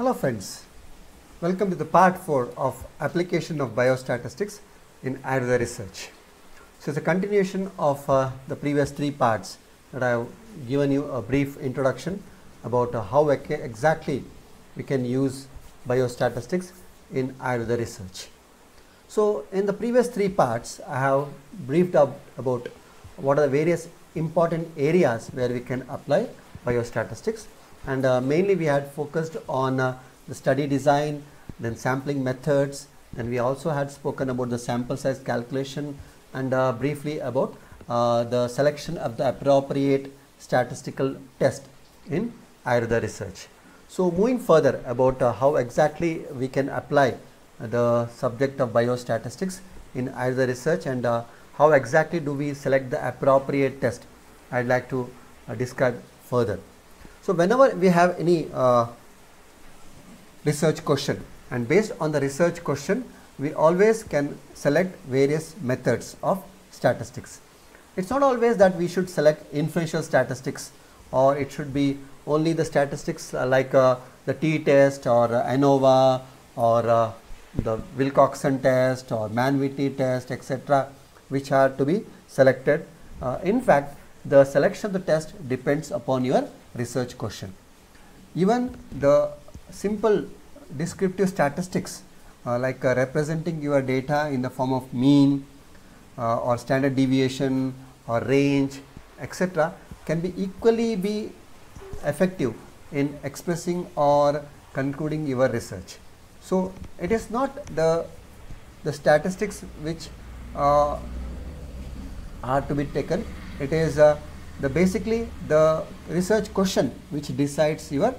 Hello friends, welcome to the part 4 of application of biostatistics in Ayurveda research. So it's a continuation of the previous 3 parts that I have given you a brief introduction about how exactly we can use biostatistics in Ayurveda research. So in the previous 3 parts I have briefed up about what are the various important areas where we can apply biostatistics, and mainly we had focused on the study design, then sampling methods, and we also had spoken about the sample size calculation and briefly about the selection of the appropriate statistical test in Ayurveda research. So moving further about how exactly we can apply the subject of biostatistics in Ayurveda research and how exactly do we select the appropriate test, I'd like to describe further. So whenever we have any research question, and based on the research question we always can select various methods of statistics. It's not always that we should select inferential statistics, or it should be only the statistics like the t-test or ANOVA or the Wilcoxon test or Mann-Whitney test, etc., which are to be selected. In fact, the selection of the test depends upon your research question. Even the simple descriptive statistics like representing your data in the form of mean or standard deviation or range, etc., can be equally effective in expressing or concluding your research. So it is not the statistics which are to be taken, it is basically the research question which decides your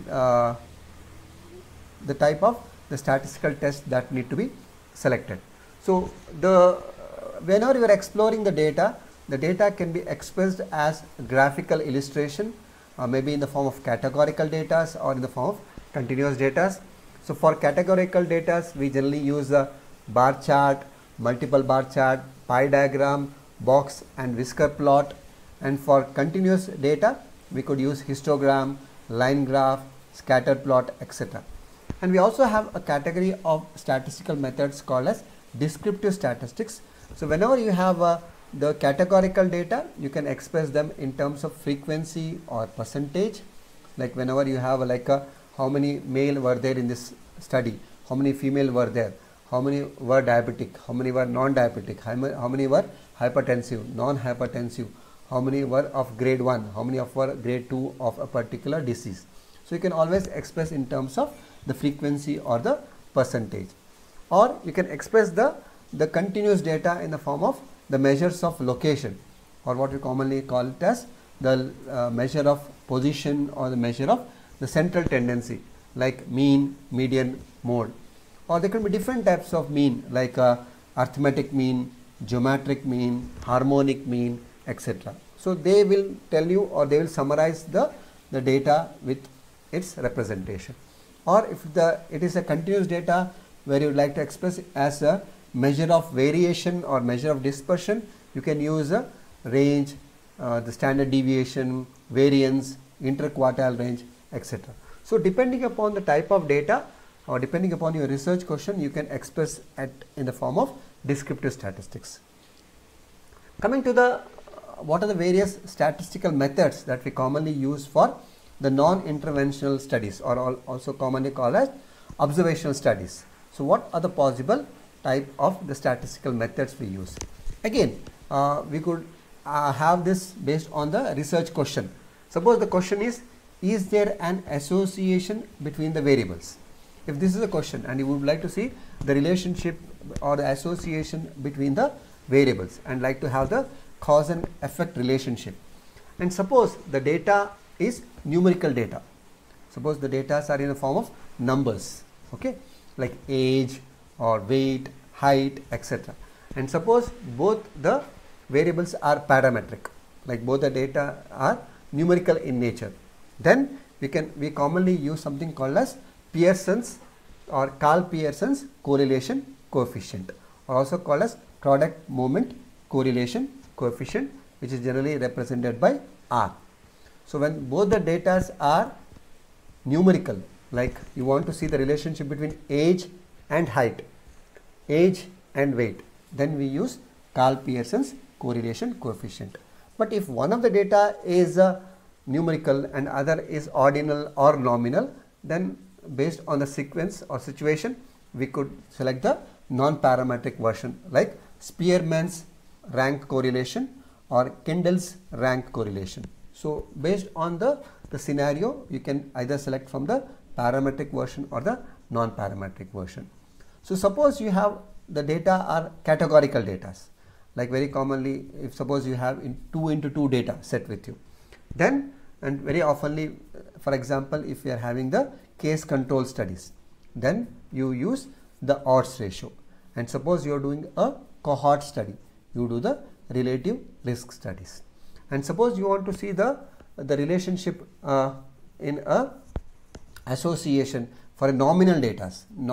the type of the statistical test that need to be selected. So whenever you are exploring the data can be expressed as graphical illustration, maybe in the form of categorical data or in the form of continuous data. So for categorical data we generally use a bar chart, multiple bar chart, pie diagram, box and whisker plot, and for continuous data we could use histogram, line graph, scatter plot, etc. And we also have a category of statistical methods called as descriptive statistics. So whenever you have the categorical data, you can express them in terms of frequency or percentage, like whenever you have how many male were there in this study, how many female were there, how many were diabetic, how many were non-diabetic, how many were hypertensive, non-hypertensive, how many were of grade 1, how many were grade 2 of a particular disease. So you can always express in terms of the frequency or the percentage, or you can express the continuous data in the form of the measures of location, or what we commonly call it as the measure of position or the measure of the central tendency, like mean, median, mode. Or there can be different types of mean like arithmetic mean, geometric mean, harmonic mean, etc. So they will tell you, or they will summarize the data with its representation. Or if it is a continuous data where you would like to express as a measure of variation or measure of dispersion, you can use a range, the standard deviation, variance, interquartile range, etc. So depending upon the type of data or depending upon your research question, you can express it in the form of descriptive statistics. Coming to the what are the various statistical methods that we commonly use for the non-interventional studies, or also commonly called as observational studies. So what are the possible type of the statistical methods we use? Again, we could have this based on the research question. Suppose the question is there an association between the variables? If this is a question and you would like to see the relationship or the association between the variables and like to have the cause and effect relationship, and suppose the data is numerical data, suppose the data are in the form of numbers, okay, like age or weight, height, etc., and suppose both the variables are parametric, like both the data are numerical in nature, then we commonly use something called as Pearson's or Karl Pearson's correlation coefficient, or also called as product moment correlation coefficient, which is generally represented by R. So when both the data are numerical, like you want to see the relationship between age and height, age and weight, then we use Karl Pearson's correlation coefficient. But if one of the data is numerical and other is ordinal or nominal, then based on the sequence or situation, we could select the non-parametric version, like Spearman's rank correlation or Kendall's rank correlation. So based on the scenario, you can either select from the parametric version or the non-parametric version. So suppose you have the data are categorical data, like very commonly, if suppose you have 2 into 2 data set with you, then, and very oftenly, for example, if you are having the case control studies, then you use the odds ratio. And suppose you are doing a cohort study, you do the relative risk studies. And suppose you want to see the relationship in a association for a nominal data,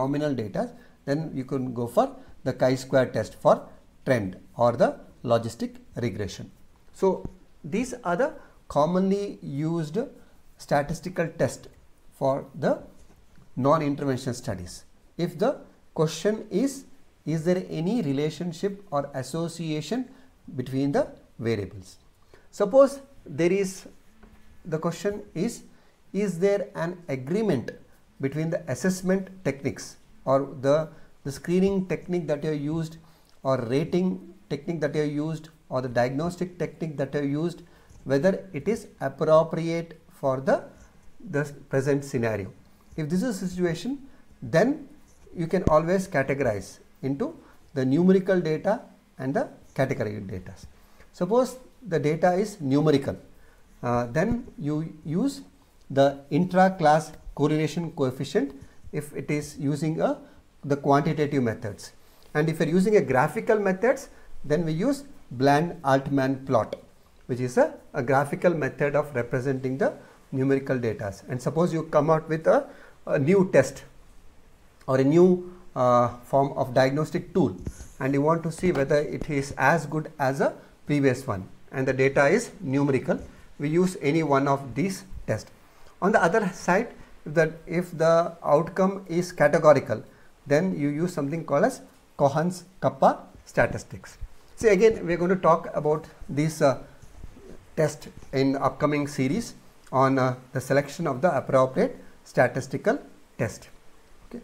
then you can go for the chi-square test for trend or the logistic regression. So these are the commonly used statistical test for the non-intervention studies. If the question is there any relationship or association between the variables? Suppose there is, the question is there an agreement between the assessment techniques or the screening technique that you have used, or rating technique that you have used, or the diagnostic technique that you have used, whether it is appropriate for the present scenario. If this is a situation, then you can always categorize into the numerical data and the categorical data. Suppose the data is numerical, then you use the intra-class correlation coefficient if it is using the quantitative methods. And if you are using a graphical methods, then we use Bland-Altman plot, which is a graphical method of representing the numerical data. And suppose you come out with a new test or a new form of diagnostic tool, and you want to see whether it is as good as a previous one, and the data is numerical, we use any one of these tests. On the other side, if the outcome is categorical, then you use something called as Cohen's-Kappa statistics. See, again we are going to talk about this test in upcoming series on the selection of the appropriate statistical test. Okay.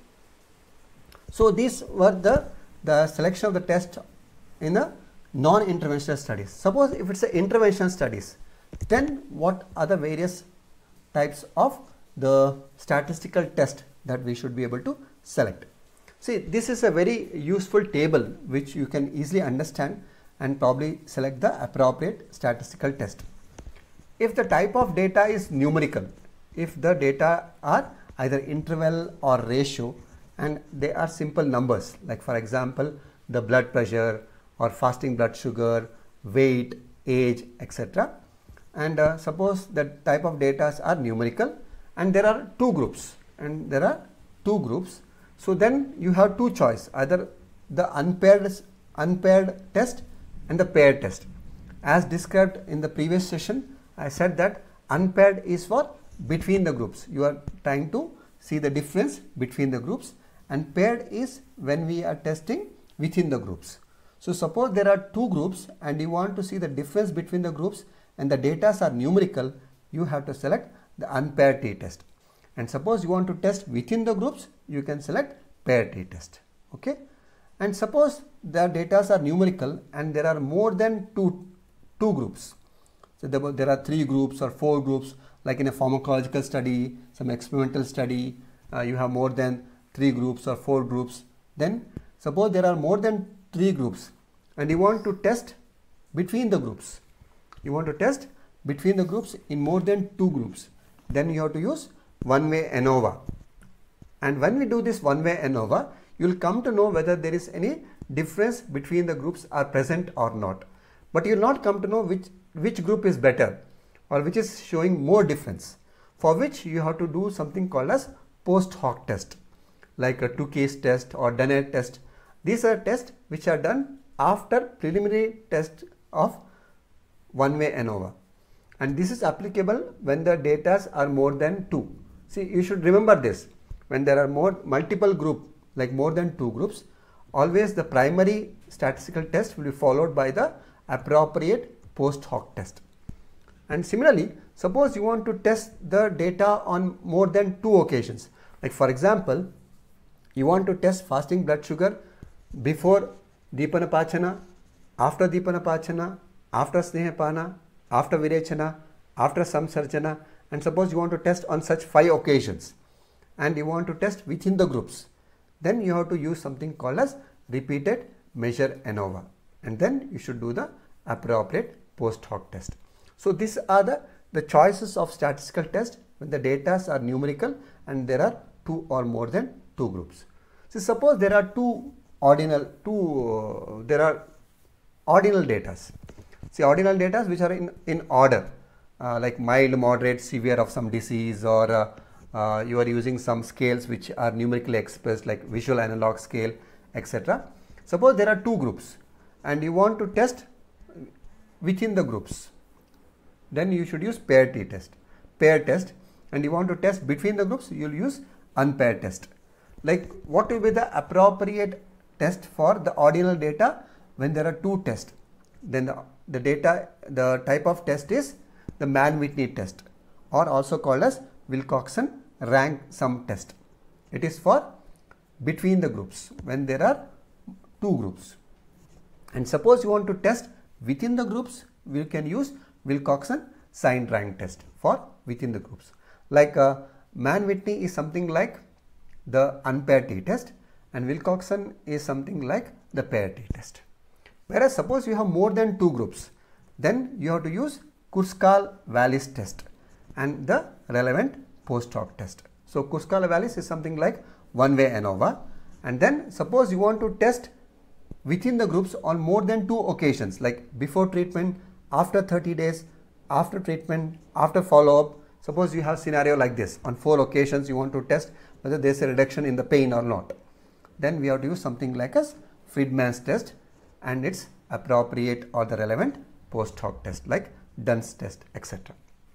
So these were the selection of the test in a non-interventional studies. Suppose if it's an intervention studies, then what are the various types of the statistical test that we should be able to select? See, this is a very useful table which you can easily understand and probably select the appropriate statistical test. If the type of data is numerical, if the data are either interval or ratio and they are simple numbers, like for example the blood pressure or fasting blood sugar, weight, age, etc. And suppose the type of data are numerical and there are two groups, so then you have two choice, either the unpaired test and the paired test. As described in the previous session, I said that unpaired is for between the groups. You are trying to see the difference between the groups, and paired is when we are testing within the groups. So suppose there are two groups and you want to see the difference between the groups and the data are numerical, you have to select the unpaired t-test. And suppose you want to test within the groups, you can select paired t-test. Okay. And suppose the data are numerical and there are more than two groups. So there are 3 groups or 4 groups, like in a pharmacological study, some experimental study, you have more than 3 groups or 4 groups. Then suppose there are more than 3 groups and you want to test between the groups. You want to test between the groups in more than 2 groups. Then you have to use one-way ANOVA. And when we do this one-way ANOVA, you will come to know whether there is any difference between the groups are present or not. But you will not come to know which group is better or which is showing more difference, for which you have to do something called as post hoc test, like a 2-case test or Dunnett test. These are tests which are done after preliminary test of one-way ANOVA, and this is applicable when the data are more than 2. See, you should remember this. When there are multiple group, like more than 2 groups, always the primary statistical test will be followed by the appropriate post hoc test. And similarly, suppose you want to test the data on more than 2 occasions. Like for example, you want to test fasting blood sugar before Deepanapachana, after Deepanapachana, after Snehapana, after Virechana, after Samsarjana, and suppose you want to test on such 5 occasions and you want to test within the groups, then you have to use something called as repeated measure ANOVA, and then you should do the appropriate post hoc test. So these are the choices of statistical test when the data are numerical and there are 2 or more than 2 groups. So suppose there are ordinal data. See, ordinal data which are in order, like mild, moderate, severe of some disease, or you are using some scales which are numerically expressed like visual analog scale, etc. Suppose there are 2 groups and you want to test within the groups, then you should use pair test, and you want to test between the groups, you will use unpaired test. Like what will be the appropriate test for the ordinal data when there are 2 tests? Then the type of test is the Mann-Whitney test, or also called as Wilcoxon rank sum test. It is for between the groups when there are 2 groups. And suppose you want to test within the groups, we can use Wilcoxon signed rank test for within the groups. Like Mann-Whitney is something like the unpaired t-test, and Wilcoxon is something like the paired t-test. Whereas suppose you have more than 2 groups, then you have to use Kurzkahl-Wallis test and the relevant post hoc test. So Kurzkahl-Wallis is something like one-way ANOVA, and then suppose you want to test within the groups on more than 2 occasions, like before treatment, after 30 days, after treatment, after follow-up. Suppose you have scenario like this, on 4 occasions you want to test whether there is a reduction in the pain or not. Then we have to use something like as Friedman's test and its appropriate or the relevant post hoc test like Dunn's test, etc.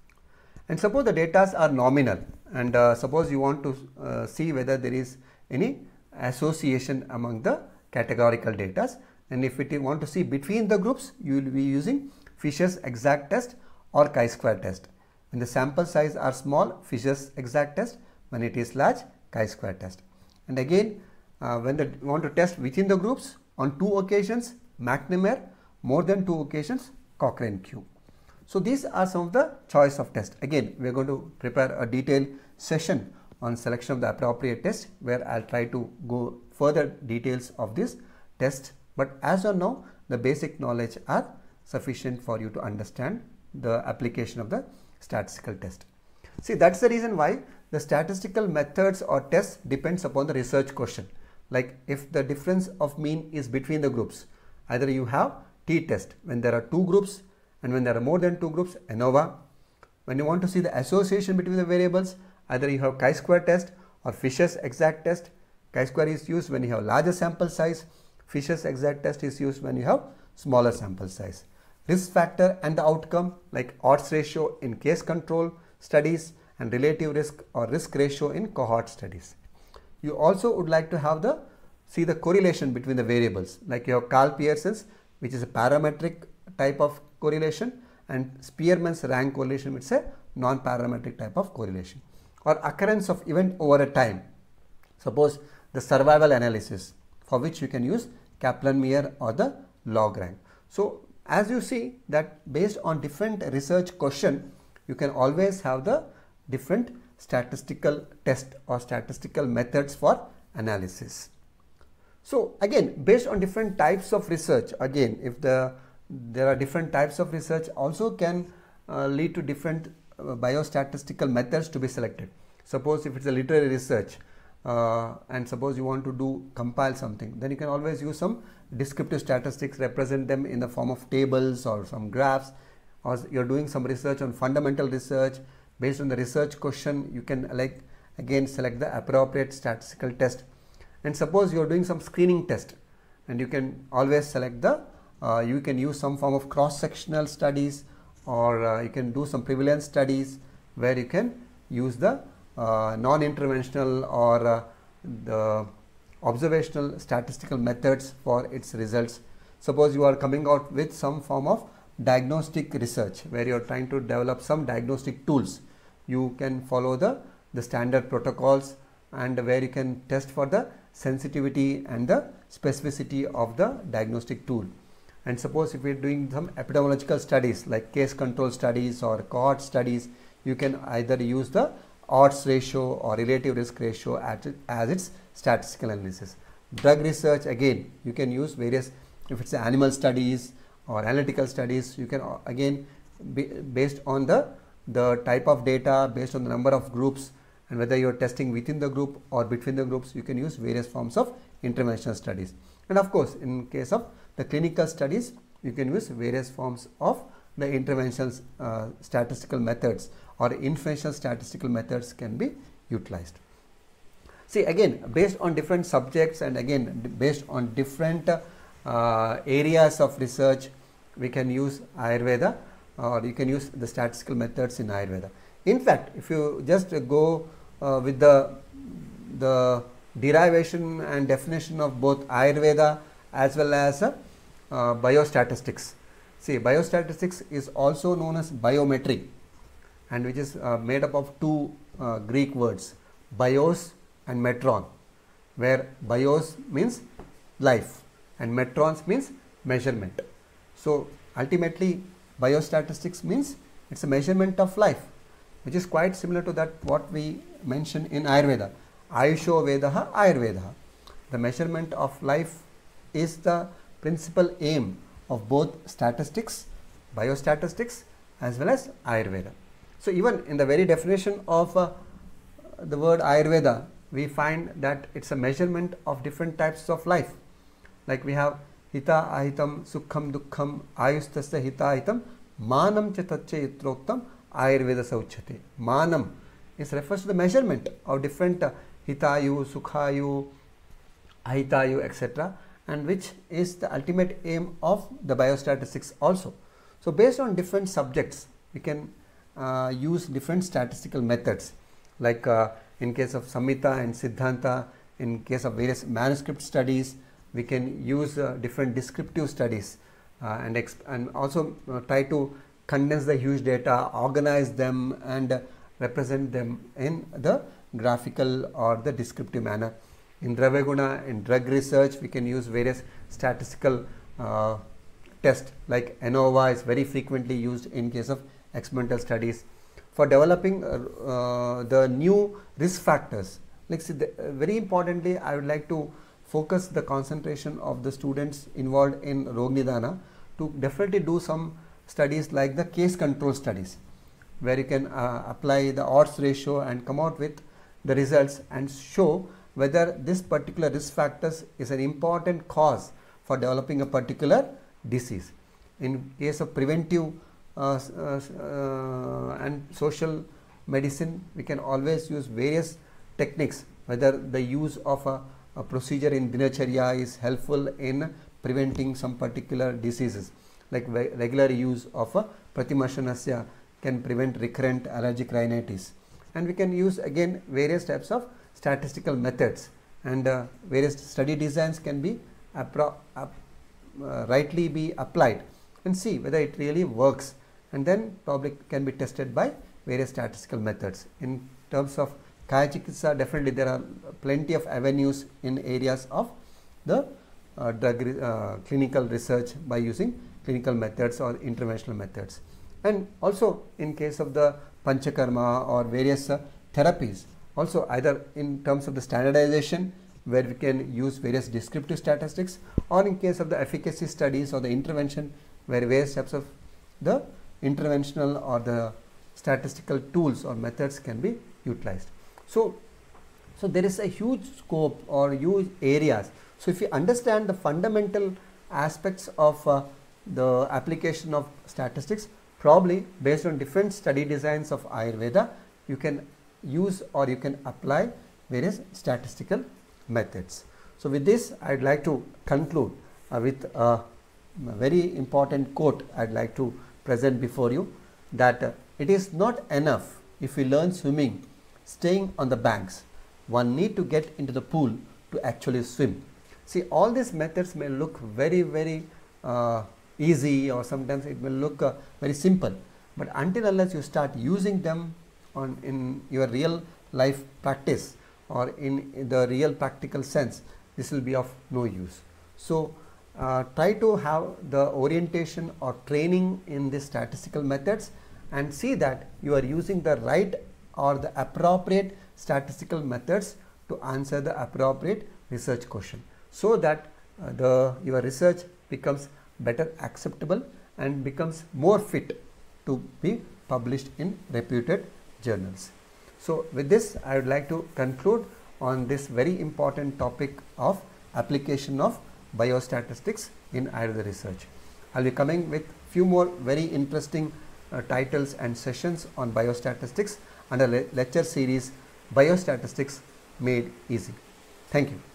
And suppose the data are nominal, and suppose you want to see whether there is any association among the categorical data, and if you want to see between the groups, you will be using Fisher's exact test or chi-square test. When the sample size are small, Fisher's exact test; when it is large, chi-square test. And again, when you want to test within the groups on 2 occasions, McNamara; more than 2 occasions, Cochrane-Q. So these are some of the choice of test. Again, we are going to prepare a detailed session on selection of the appropriate test, where I'll try to go further details of this test. But as of now, the basic knowledge are sufficient for you to understand the application of the statistical test. See, that's the reason why the statistical methods or tests depends upon the research question. Like if the difference of mean is between the groups, either you have t-test when there are 2 groups, and when there are more than 2 groups, ANOVA. When you want to see the association between the variables, either you have chi-square test or Fisher's exact test. Chi-square is used when you have larger sample size. Fisher's exact test is used when you have smaller sample size. Risk factor and the outcome, like odds ratio in case control studies and relative risk or risk ratio in cohort studies. You also would like to have see the correlation between the variables, like you have Karl-Pearson's, which is a parametric type of correlation, and Spearman's rank correlation, which is a non-parametric type of correlation, or occurrence of event over a time. Suppose the survival analysis, for which you can use Kaplan-Meier or the log rank. So as you see that based on different research question, you can always have the different statistical test or statistical methods for analysis. So again, based on different types of research, again if there are different types of research also can lead to different biostatistical methods to be selected. Suppose if it's a literary research and suppose you want to compile something, then you can always use some descriptive statistics, represent them in the form of tables or some graphs, or you're doing some research on fundamental research. Based on the research question, you can again select the appropriate statistical test. And suppose you're doing some screening test, and you can always select you can use some form of cross-sectional studies, or you can do some prevalence studies where you can use the non-interventional or the observational statistical methods for its results. Suppose you are coming out with some form of diagnostic research where you are trying to develop some diagnostic tools. You can follow the standard protocols, and where you can test for the sensitivity and the specificity of the diagnostic tool. And suppose if we are doing some epidemiological studies like case control studies or cohort studies, you can either use the odds ratio or relative risk ratio as its statistical analysis. Drug research, again you can use various, if it's animal studies or analytical studies, you can again based on the type of data, based on the number of groups, and whether you are testing within the group or between the groups, you can use various forms of interventional studies. And of course, in case of the clinical studies, you can use various forms of the interventional statistical methods or inferential statistical methods can be utilized. See, again based on different subjects and again based on different areas of research, we can use Ayurveda, or you can use the statistical methods in Ayurveda. In fact, if you just go with the derivation and definition of both Ayurveda as well as biostatistics. See, biostatistics is also known as biometry, and which is made up of two Greek words, bios and metron, where bios means life and metrons means measurement. So ultimately biostatistics means it's a measurement of life, which is quite similar to that what we mentioned in Ayurveda. Ayusho Vedaha Ayurvedaha. The measurement of life is the principal aim of both statistics, biostatistics as well as Ayurveda. So even in the very definition of the word Ayurveda, we find that it's a measurement of different types of life. Like we have hita ahitam sukham dukkham ayustasya hita ahitam manam chatache yitroktam Ayurveda sauchate. Manam is refers to the measurement of different hitayu, sukhayu, ahitayu, etc., and which is the ultimate aim of the biostatistics also. So based on different subjects, we can use different statistical methods, like in case of Samhita and Siddhanta, in case of various manuscript studies, we can use different descriptive studies and also try to condense the huge data, organize them and represent them in the graphical or the descriptive manner. In Dravya in drug research, we can use various statistical tests, like ANOVA is very frequently used in case of experimental studies. For developing the new risk factors, like very importantly, I would like to focus the concentration of the students involved in Rog Nidana to definitely do some studies like the case control studies, where you can apply the odds ratio and come out with the results and show whether this particular risk factors is an important cause for developing a particular disease. In case of preventive and social medicine, we can always use various techniques, whether the use of a procedure in Dinacharya is helpful in preventing some particular diseases, like regular use of a Pratimashanasya can prevent recurrent allergic rhinitis. And we can use again various types of statistical methods, and various study designs can be rightly be applied and see whether it really works, and then probably can be tested by various statistical methods. In terms of Kaya Chikitsa, definitely there are plenty of avenues in areas of the clinical research by using clinical methods or interventional methods. And also in case of the Panchakarma or various therapies, also either in terms of the standardization, where we can use various descriptive statistics, or in case of the efficacy studies or the intervention, where various types of the interventional or the statistical tools or methods can be utilized. So there is a huge scope or huge areas. So if you understand the fundamental aspects of the application of statistics, probably based on different study designs of Ayurveda, you can use or you can apply various statistical methods. So with this, I would like to conclude with a very important quote I would like to present before you, that it is not enough if we learn swimming staying on the banks. One need to get into the pool to actually swim. See, all these methods may look very easy, or sometimes it may look very simple, but until unless you start using them in your real life practice or in the real practical sense, this will be of no use. So try to have the orientation or training in these statistical methods and see that you are using the right or the appropriate statistical methods to answer the appropriate research question, so that your research becomes better acceptable and becomes more fit to be published in reputed journals. So with this, I would like to conclude on this very important topic of application of biostatistics in Ayurveda research. I'll be coming with few more very interesting titles and sessions on biostatistics under lecture series Biostatistics Made Easy. Thank you.